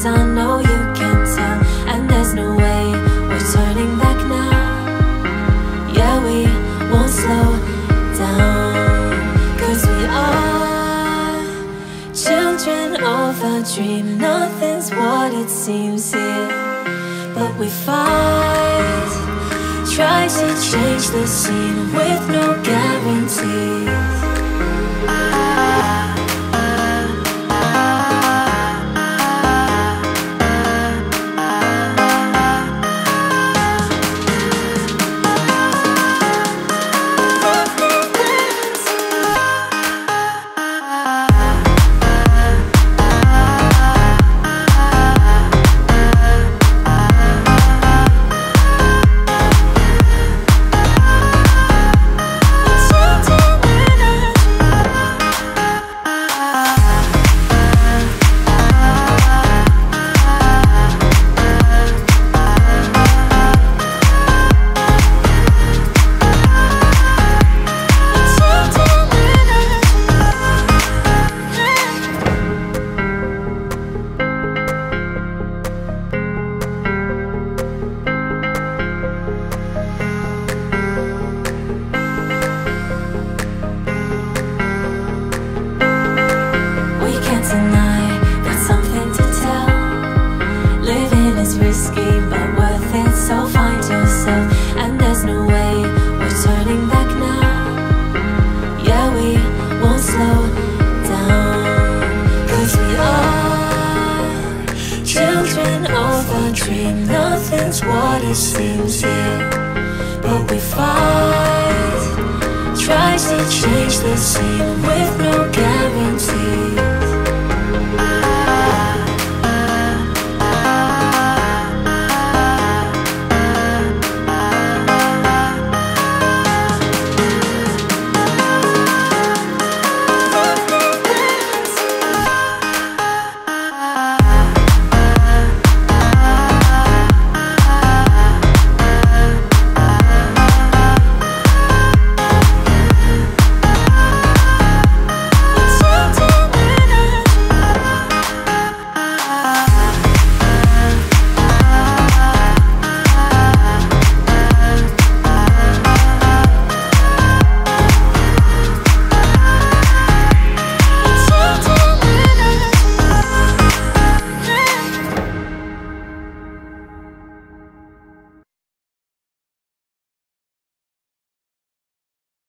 'cause I know you can tell. And there's no way we're turning back now. Yeah, we won't slow down, 'cause we are children of a dream. Nothing's what it seems here, but we fight, try to change the scene with no guarantees. Risky, but worth it, so find yourself. And there's no way we're turning back now. Yeah, we won't slow down, 'cause we are children of a dream. Nothing's what it seems here, but we fight, try to change the scene with no guarantee.